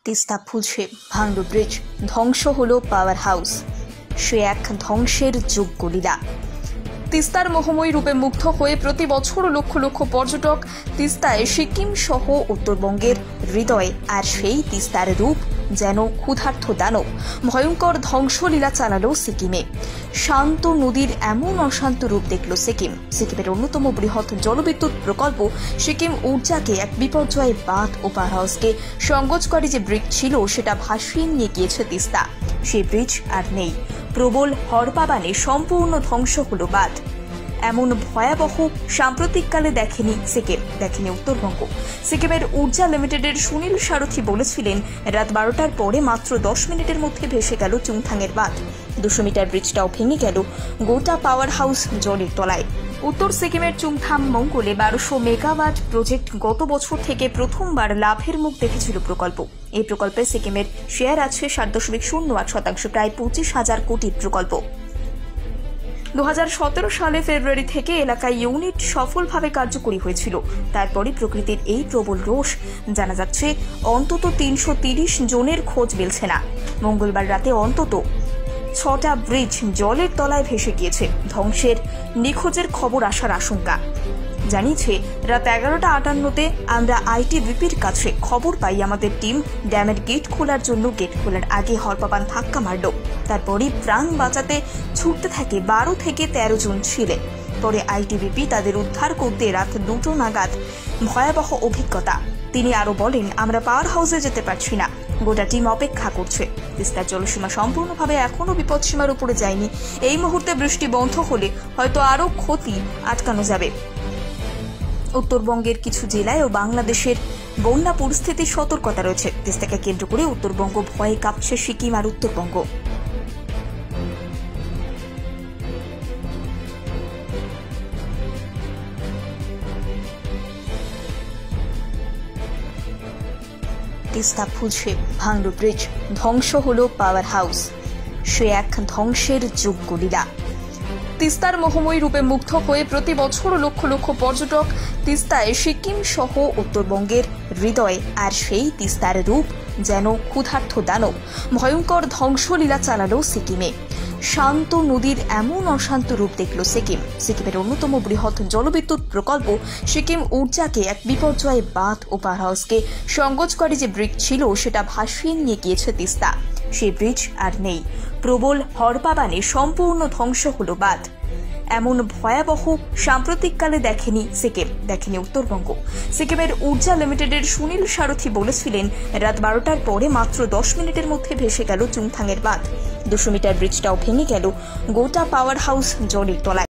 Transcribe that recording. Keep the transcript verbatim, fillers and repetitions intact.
তিস্তা ফুলছে, ভাঙল ব্রিজ, ধ্বংস হলো পাওয়ার হাউস। সে এক ধ্বংসের যোগ্য লীলা। তিস্তার মোহময়ী রূপে মুগ্ধ হয়ে প্রতি বছর লক্ষ লক্ষ পর্যটক তিস্তায় সিকিম সহ উত্তরবঙ্গের হৃদয়ে, আর সেই তিস্তার রূপ যেন ক্ষুধার্ত দানব ভয়ঙ্কর ধ্বংসলীলা চালালো সিকিমে। শান্ত নদীর এমন অশান্ত রূপ দেখল সিকিম। সিকিমের অন্যতম বৃহৎ জলবিদ্যুৎ প্রকল্প সিকিম ঊর্জাকে এক বিপর্যয়ে বাঁধ ও পাওয়ার হাউসকে সংযোগকারী যে ব্রিজ ছিল সেটা ভাসিয়ে নিয়ে গিয়েছে তিস্তা। সেই ব্রিজ আর নেই। প্রবল হরপাবানে সম্পূর্ণ ধ্বংস হলো বাঁধ। এমন ভয়াবহ সাম্প্রতিককালে দেখেনি সিকিম, দেখেনি উত্তরবঙ্গ। সিকিমের ঊর্জা লিমিটেডের সুনীল সারথী বলেছিলেন, রাত বারোটার পরে মাত্র দশ মিনিটের মধ্যে ভেসে গেল চুংথাংয়ের বাঁধ। দুশো মিটার ব্রিজটাও ভেঙে গেল, গোটা পাওয়ার হাউস জলের তলায়। উত্তর সিকিমের চুংথাং মঙ্গলে বারোশো মেগাওয়াট প্রজেক্ট গত বছর থেকে প্রথমবার লাভের মুখ দেখেছিল প্রকল্প। এই প্রকল্পে সিকিমের শেয়ার আছে সাত দশমিক শূন্য আট শতাংশ, প্রায় পঁচিশ হাজার কোটির প্রকল্প। দু হাজার সতেরো সালে ফেব্রুয়ারি থেকে এলাকায় ইউনিট সফলভাবে কার্যকরী হয়েছিল। তারপরে প্রকৃতির এই প্রবল রোষ, জানা যাচ্ছে অন্তত তিনশো তিরিশ জনের খোঁজ মিলছে না। মঙ্গলবার রাতে অন্তত ছটা ব্রিজ জলের তলায় ভেসে গিয়েছে। ধ্বংসের নিখোঁজের খবর আসার আশঙ্কা। জানিয়েছে রাত এগারোটা আটান্নতে আমরা আইটিবিপির কাছে খবর পাই, আমাদের টিম ড্যামের গেট খোলার জন্য গেট খোলার আগে হরপাবান ধাক্কা মারল। তারপরে প্রাণ বাঁচাতে ছুটতে থাকে বারো থেকে তেরো জন ছিলেন। পরে আইটিবিপি তাদের উদ্ধার করতে রাত দুটো নাগাদ। ভয়াবহ অভিজ্ঞতা। তিনি আরো বলেন, আমরা পাওয়ার হাউসে যেতে পারছি না, গোটা টিম অপেক্ষা করছে। তিস্তার জলসীমা সম্পূর্ণভাবে এখনো বিপদসীমার উপরে যায়নি। এই মুহূর্তে বৃষ্টি বন্ধ হলে হয়তো আরো ক্ষতি আটকানো যাবে। উত্তরবঙ্গের কিছু জেলায় ও বাংলাদেশের বন্যা পরিস্থিতির সতর্কতা রয়েছে। তিস্তাকে কেন্দ্র করে উত্তরবঙ্গ ভয়ে কাঁপছে সিকিম আর উত্তরবঙ্গ। তিস্তা ফুলছে, ভাঙল ব্রিজ, ধ্বংস হলো পাওয়ার হাউস। সে এক ধ্বংসের যোগ্য লীলা। তিস্তার মোহময়ী রূপে মুগ্ধ হয়ে প্রতি বছর লক্ষ লক্ষ পর্যটক তিস্তায় সিকিম সহ উত্তরবঙ্গের হৃদয়ে, আর সেই তিস্তার রূপ যেন ক্ষুধার্ত দানব ভয়ঙ্কর ধ্বংসলীলা চালালো সিকিমে। শান্ত নদীর এমন অশান্ত রূপ দেখল সিকিম। সিকিমের অন্যতম বৃহৎ জলবিদ্যুৎ প্রকল্প সিকিম ঊর্জাকে এক বিপর্যয়ে বাঁধ ও পাওয়ার হাউসকে সংযোগকারী যে ব্রিজ ছিল সেটা ভাসিয়ে নিয়ে গিয়েছে তিস্তা। সেই ব্রিজ আর নেই। প্রবল হরপাবানে সম্পূর্ণ ধ্বংস হলো বাঁধ। এমন ভয়াবহ সাম্প্রতিককালে দেখেনি সিকিম, দেখেনি উত্তরবঙ্গ। সিকিমের ঊর্জা লিমিটেডের সুনীল সারথী বলেছিলেন, রাত বারোটার পরে মাত্র দশ মিনিটের মধ্যে ভেসে গেল চুংথাংয়ের বাঁধ। দুশো মিটার ব্রিজটাও ভেঙে গেল, গোটা পাওয়ার হাউস জলের তলায়।